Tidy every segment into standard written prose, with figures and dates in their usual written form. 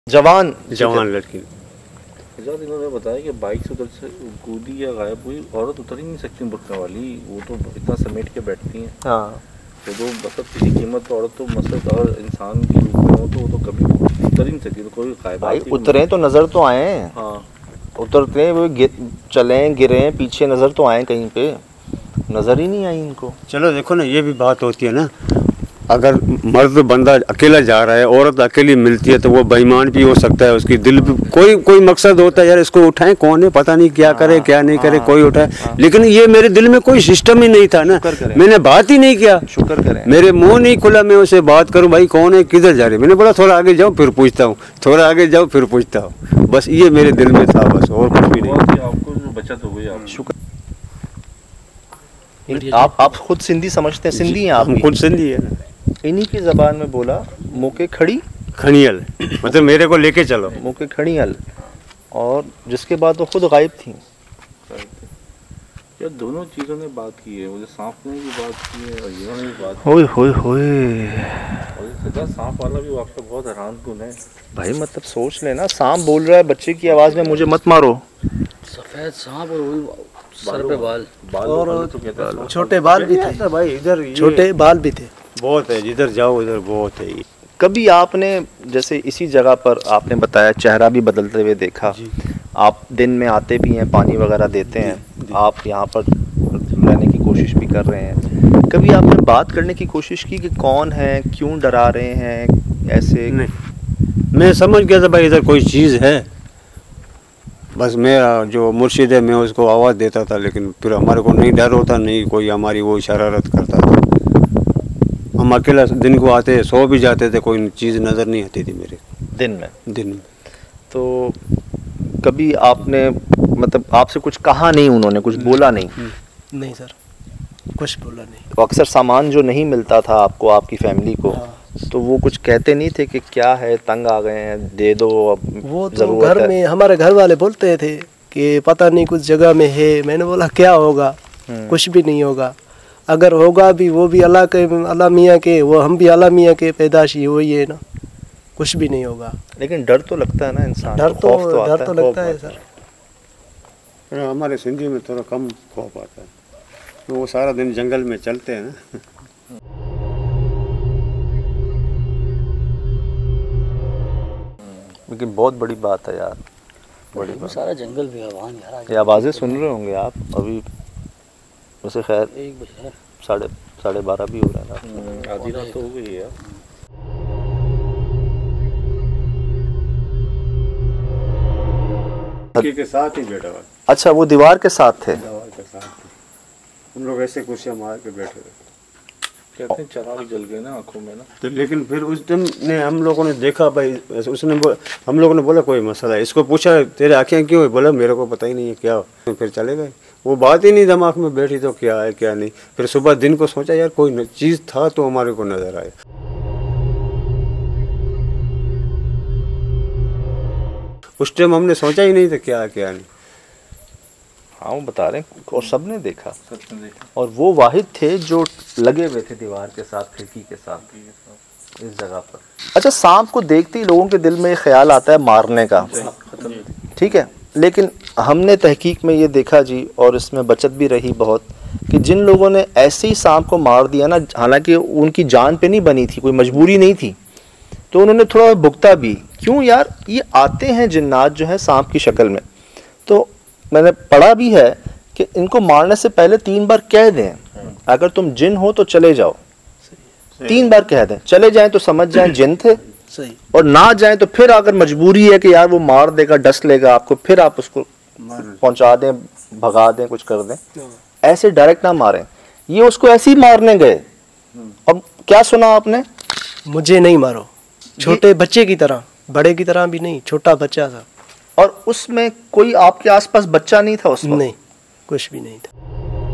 जवान लड़की। इन्होंने बताया कि बाइक से उधर से कूदी या गायब हुई, औरत उतर ही नहीं सकती बुर्का वाली, वो तो इतना समेट के बैठती हैं। हाँ तो मतलब किसी कीमत पर औरत तो मतलब अगर इंसान के रूप में हो तो वो तो कभी उतर ही नहीं सकती, तो कोई भाई उतरे तो नजर तो आए। हाँ उतरते वो चले गिरे पीछे नजर तो आए, कहीं पे नजर ही नहीं आई इनको। चलो देखो ना, ये भी बात होती है ना, अगर मर्द बंदा अकेला जा रहा है, औरत अकेली मिलती है तो वो बेईमान भी हो सकता है, उसकी दिल भी कोई मकसद होता है यार इसको उठाएं, कौन है पता नहीं क्या करे क्या नहीं करे, कोई उठाए। लेकिन ये मेरे दिल में कोई सिस्टम ही नहीं था ना, मैंने बात ही नहीं किया। शुक्र करें, मेरे मुंह नहीं खुला मैं उसे बात करूं भाई कौन है किधर जा रही है। मैंने बोला थोड़ा आगे जाओ फिर पूछता हूँ, थोड़ा आगे जाओ फिर पूछता हूँ, बस ये मेरे दिल में था, बस और कुछ भी नहीं। आपको जो बचत हो गई आप शुक्र। आप खुद सिंधी समझते हैं? सिंधी हैं आप? खुद सिंधी है। इन्हीं की जबान में बोला मुके खड़ी खनियल, मतलब मेरे को लेके चलो मुके खड़ियल, और जिसके बाद वो खुद गायब थी। यार दोनों चीज़ों ने बात की है, मुझे सांप ने भी बात की है और इन्होंने भी बात होए होए होए। और सांप वाला भी वाकई बहुत हैरान कुन है भाई, मतलब सोच लेना, सांप बोल रहा है बच्चे की आवाज में मुझे मत मारो। सफेद सांप और सर पे बाल और तो कहता है छोटे बाल भी थे भाई, इधर छोटे बाल भी थे, बहुत है, जिधर जाओ उधर बहुत है। कभी आपने जैसे इसी जगह पर आपने बताया चेहरा भी बदलते हुए देखा, आप दिन में आते भी हैं, पानी वगैरह देते हैं, आप यहाँ पर रहने की कोशिश भी कर रहे हैं, कभी आपने बात करने की कोशिश की कि कौन है, क्यों डरा रहे हैं ऐसे? नहीं, मैं समझ गया था भाई इधर कोई चीज़ है, बस मेरा जो मुर्शिद है मैं उसको आवाज़ देता था, लेकिन फिर हमारे को नहीं डर होता, नहीं कोई हमारी वो शरारत करता था। हम अकेला दिन को आते सो भी जाते थे, कोई चीज़ नज़र नहीं आती थी मेरे दिन में। तो कभी आपने मतलब आपसे कुछ कहा नहीं, उन्होंने कुछ बोला नहीं? नहीं सर, कुछ बोला नहीं। तो अक्सर सामान जो नहीं मिलता था आपको, आपकी फैमिली को, तो वो कुछ कहते नहीं थे कि क्या है, तंग आ गए हैं, दे दो अब? वो तो घर में हमारे घर वाले बोलते थे कि पता नहीं कुछ जगह में है। मैंने बोला क्या होगा, कुछ भी नहीं होगा, अगर होगा भी वो भी अल्लाह मियाँ के, वो हम भी अल्लाह मियाँ के पैदाशी वही है ना, कुछ भी नहीं होगा। लेकिन डर तो लगता है ना इंसान, डर तो लगता है सर। हमारे सिंधी में थोड़ा कम खौफ आता है, तो वो सारा दिन जंगल में चलते हैं ना। लेकिन बहुत बड़ी बात है यार, बड़ी बात। सारा जंगल भी आवाज़ यार, ये आवाज़ें सुन रहे होंगे आप अभी, वैसे खैर 1 बजे साढ़े 12 भी हो रहा है, आधी रात तो हो गई है। के साथ ही बैठा हुआ। अच्छा, वो दीवार के साथ थे? दीवार के साथ हम लोग ऐसे कुर्सियाँ मार के बैठे थे। कहते हैं चराग जल गए ना आंखों में ना, तो लेकिन फिर उस दिन ने हम लोगों ने देखा भाई, उसने हम लोगों ने बोला कोई मसला है, इसको पूछा तेरे आँखें क्यों है, बोला मेरे को पता ही नहीं है क्या हो, तो फिर चले गए। वो बात ही नहीं दिमाग में बैठी तो क्या है क्या नहीं। फिर सुबह दिन को सोचा यार कोई चीज़ था तो हमारे को नजर आया। उस टाइम हमने सोचा ही नहीं था क्या है क्या नहीं। हाँ, वो बता रहे हैं और सबने देखा, और वो वाहिद थे जो लगे हुए थे दीवार के साथ, खिड़की के साथ इस जगह पर। अच्छा, सांप को देखते ही लोगों के दिल में ख्याल आता है मारने का, ठीक है, लेकिन हमने तहकीक में ये देखा जी, और इसमें बचत भी रही बहुत, कि जिन लोगों ने ऐसे ही सांप को मार दिया ना, हालांकि उनकी जान पे नहीं बनी थी, कोई मजबूरी नहीं थी, तो उन्होंने थोड़ा भुगता भी। क्यों यार, ये आते हैं जिन्नात जो है सांप की शक्ल में, तो मैंने पढ़ा भी है कि इनको मारने से पहले 3 बार कह दें, अगर तुम जिन हो तो चले जाओ, 3 बार कह दें, चले जाएं तो समझ जाएं जिन थे, सही, और ना जाएं तो फिर अगर मजबूरी है कि यार वो मार देगा, डस लेगा आपको, फिर आप उसको पहुंचा दें, भगा दें, कुछ कर दें, ऐसे डायरेक्ट ना मारें। ये उसको ऐसे ही मारने गए, अब क्या सुना आपने? मुझे नहीं मारो, छोटे बच्चे की तरह, बड़े की तरह भी नहीं, छोटा बच्चा था। और उसमें कोई आपके आसपास बच्चा नहीं था उसमें? नहीं, कुछ भी नहीं था।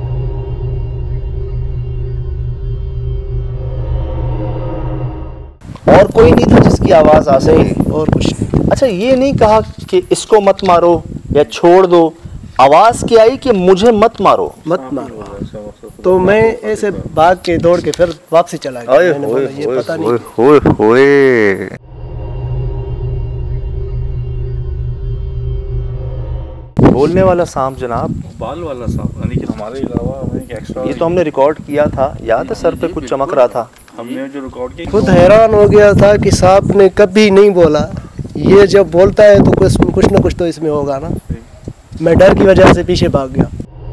और कोई नहीं था जिसकी आवाज आ सके? और कुछ नहीं। अच्छा, ये नहीं कहा कि इसको मत मारो या छोड़ दो, आवाज क्या आई कि मुझे मत मारो? मत मारो, तो मैं ऐसे भाग के दौड़ के फिर वापसी चला गया। मैंने बोला ये पता नहीं। बोलने वाला सांप जनाब, बाल वाला सांप, यानी कि हमारे अलावा हमें एक एक्स्ट्रा, ये तो हमने रिकॉर्ड किया था, याद है सर पे कुछ चमक रहा था। हमने जो रिकॉर्ड किया, खुद हैरान हो गया था कि सांप ने कभी नहीं बोला, ये जब बोलता है तो कुछ ना कुछ तो इसमें होगा ना। मैं डर की वजह से पीछे भाग गया।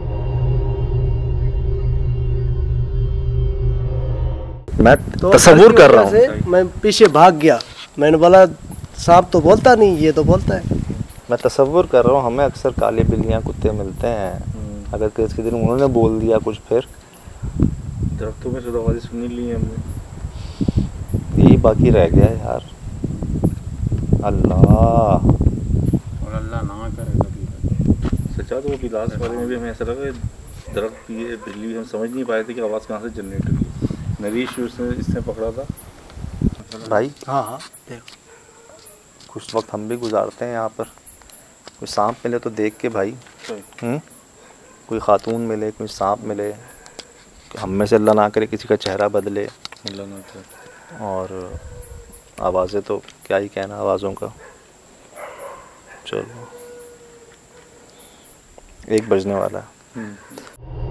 मैं तो तसव्वुर कर रहा से हूँ, मैं पीछे भाग गया। मैंने बोला सांप तो बोलता नहीं, ये तो बोलता है। मैं तसव्वुर कर रहा हूँ, हमें अक्सर काली बिल्लियाँ कुत्ते मिलते हैं, अगर किसी दिन उन्होंने बोल दिया कुछ, फिर दरख्तों में से आवाज़ें सुनी ली हमने, यही बाकी रह गया है यार। अल्लाह, और अल्लाह ना करे कभी। सच्चा तो वो बिलास वाले में भी हमें ऐसा लगा दरख्त ये बिल्ली, हम समझ नहीं पाए थे कि आवाज़ कहाँ से जनरेट हुई। नरीश इसने पकड़ा था भाई हाँ हाँ देखो। कुछ वक्त हम भी गुजारते हैं यहाँ पर, कोई सांप मिले तो देख के भाई, कोई खातून मिले, कोई सांप मिले, हम में से अल्लाह ना करे किसी का चेहरा बदले, अल्लाह ना करे। और आवाज़ें तो क्या ही कहना आवाज़ों का। चलो 1 बजने वाला है।